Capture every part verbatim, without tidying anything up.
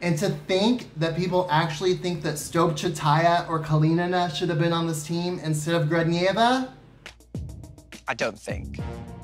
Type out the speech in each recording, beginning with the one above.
And to think that people actually think that Stopchataya or Kalinina should have been on this team instead of Grudneva? I don't think.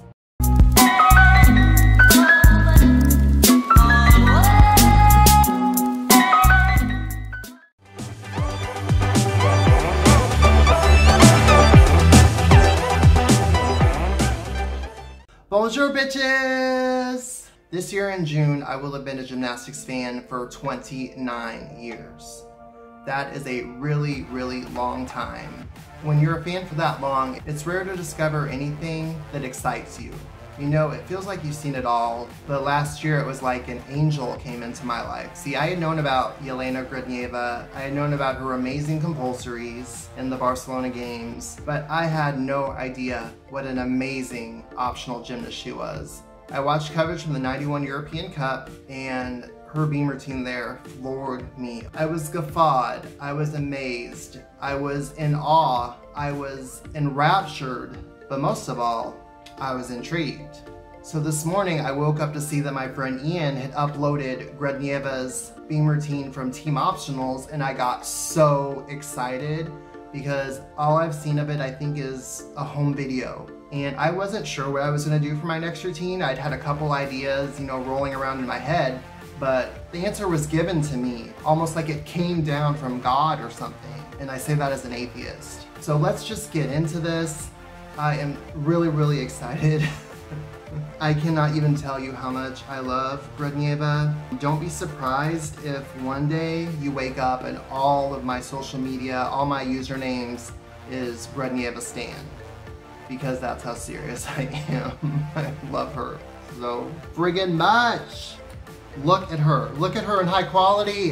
Bonjour, bitches! This year in June, I will have been a gymnastics fan for twenty-nine years. That is a really, really long time. When you're a fan for that long, it's rare to discover anything that excites you. You know, it feels like you've seen it all, but last year it was like an angel came into my life. See, I had known about Elena Grudneva, I had known about her amazing compulsories in the Barcelona Games, but I had no idea what an amazing optional gymnast she was. I watched coverage from the ninety-one European Cup, and her beam routine there floored me. I was guffawed, I was amazed, I was in awe, I was enraptured, but most of all, I was intrigued. So this morning I woke up to see that my friend Ian had uploaded Grudneva's beam routine from Team Optionals, and I got so excited because all I've seen of it I think is a home video. And I wasn't sure what I was gonna do for my next routine. I'd had a couple ideas, you know, rolling around in my head, but the answer was given to me, almost like it came down from God or something. And I say that as an atheist. So let's just get into this. I am really, really excited. I cannot even tell you how much I love Grudneva. Don't be surprised if one day you wake up and all of my social media, all my usernames is Grudneva Stan, because that's how serious I am. I love her so friggin' much. Look at her, look at her in high quality.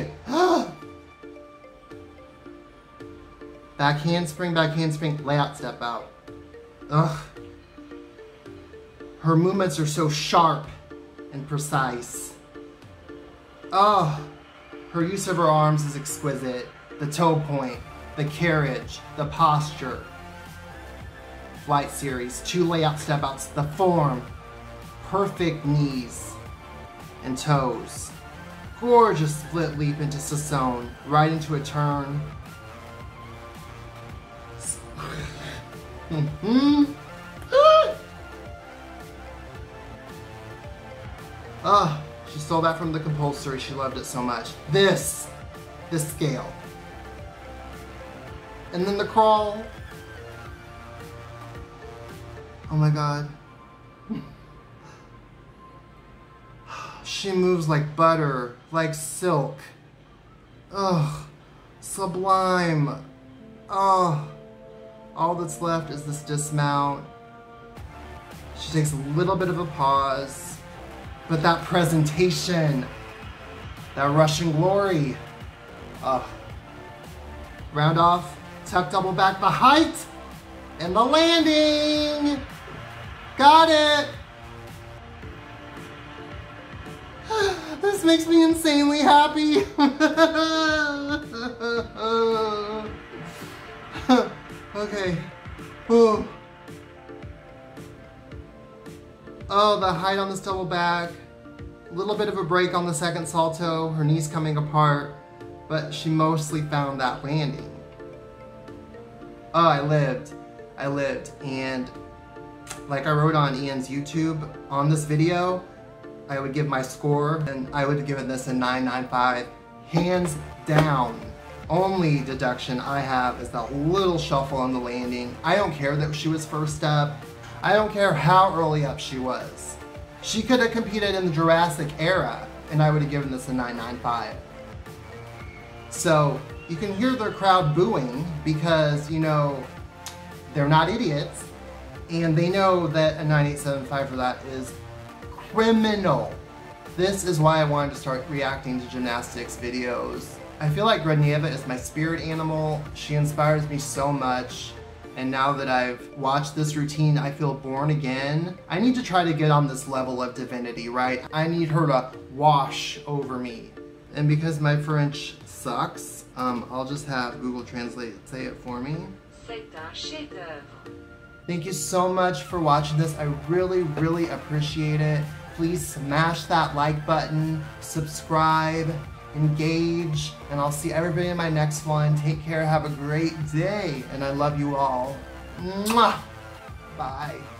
Back handspring, back handspring, layout step out. Ugh. Her movements are so sharp and precise. Oh, her use of her arms is exquisite. The toe point, the carriage, the posture. Flight series, two layout step outs, the form, perfect knees and toes. Gorgeous split leap into Sassone, right into a turn. Mm-hmm. Ah, she stole that from the compulsory. She loved it so much. This, this scale. And then the crawl. Oh my God. She moves like butter, like silk. Ugh, sublime. Oh. All that's left is this dismount. She takes a little bit of a pause, but that presentation, that Russian glory. Uh, round off, tuck double back, the height, and the landing. Got it. This makes me insanely happy. Okay. Ooh. Oh, the height on this double back. A little bit of a break on the second salto. Her knees coming apart, but she mostly found that landing. Oh, I lived. I lived. And like I wrote on Ian's YouTube, on this video, I would give my score, and I would give it this a nine nine five. Hands down. Only deduction I have is that little shuffle on the landing. I don't care that she was first up. I don't care how early up she was. She could have competed in the Jurassic era, and I would have given this a nine nine five. So you can hear the crowd booing because, you know, they're not idiots, and they know that a nine eight seven five for that is criminal. This is why I wanted to start reacting to gymnastics videos. I feel like Grudneva is my spirit animal. She inspires me so much. And now that I've watched this routine, I feel born again. I need to try to get on this level of divinity, right? I need her to wash over me. And because my French sucks, um, I'll just have Google Translate say it for me. C'est un chef-d'œuvre. Thank you so much for watching this. I really, really appreciate it. Please smash that like button, subscribe, engage, and I'll see everybody in my next one. Take care, have a great day, and I love you all. Mwah! Bye.